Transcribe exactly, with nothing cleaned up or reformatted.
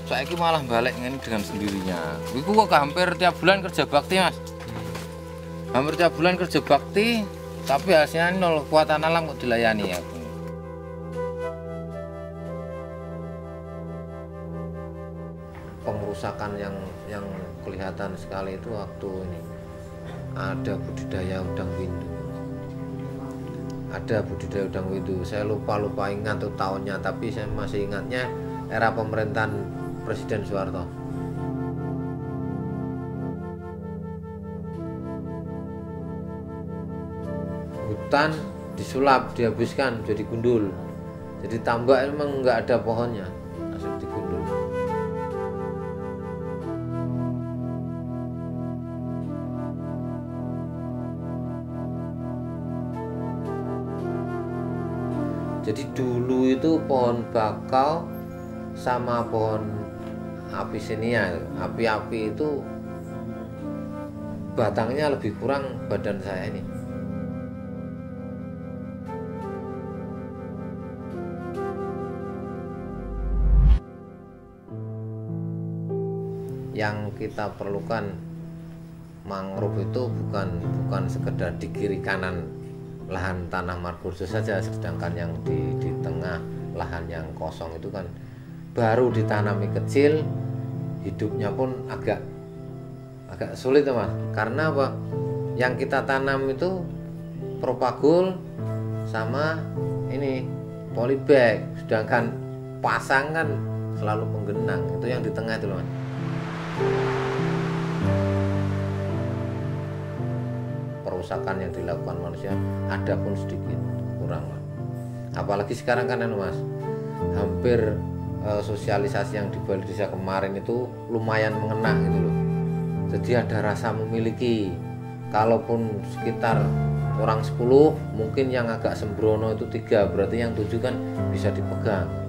Saiki malah balik ngene dengan sendirinya. Iku kok hampir tiap bulan kerja bakti, Mas. Hampir tiap bulan kerja bakti, tapi hasilnya nol, kekuatan alam kok dilayani aku. Pengerusakan yang yang kelihatan sekali itu waktu ini ada budidaya udang windu. Ada budidaya udang windu. Saya lupa-lupa ingat tuh tahunnya, tapi saya masih ingatnya era pemerintahan Presiden Soeharto. Hutan disulap, dihabiskan jadi gundul. Jadi tambak emang nggak ada pohonnya, langsung digundul. Jadi dulu itu pohon bakau sama pohon Avicennia, api-api itu batangnya lebih kurang badan saya ini. Yang kita perlukan mangrove itu bukan bukan sekedar di kiri kanan lahan tanah markursus saja, sedangkan yang di, di tengah lahan yang kosong itu kan baru ditanami kecil, hidupnya pun agak agak sulit, Mas. Karena apa? Yang kita tanam itu propagul sama ini polybag, sedangkan pasang kan selalu menggenang. Itu yang di tengah itu loh, Mas. Perusakan yang dilakukan manusia ada pun sedikit kurang, Mas. Apalagi sekarang kan, Mas, hampir eh, sosialisasi yang di Balai Desa kemarin itu lumayan mengena gitu loh. Jadi ada rasa memiliki. Kalaupun sekitar orang sepuluh, mungkin yang agak sembrono itu tiga, berarti yang tujuh kan bisa dipegang.